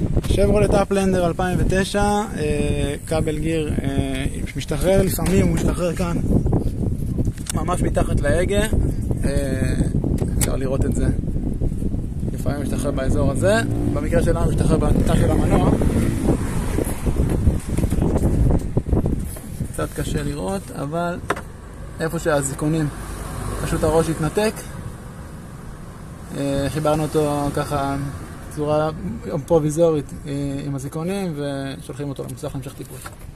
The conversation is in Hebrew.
שברולט אפלנדר 2009, כבל גיר משתחרר לפעמים, הוא משתחרר כאן ממש מתחת להגה, אפשר לראות את זה, לפעמים משתחרר באזור הזה, במקרה שלנו משתחרר בתא של המנוע, קצת קשה לראות, אבל איפה שהזיכונים פשוט הראש התנתק, חיברנו אותו ככה צורה פרוביזורית עם הזיכונים ושולחים אותו למוסך להמשך טיפול.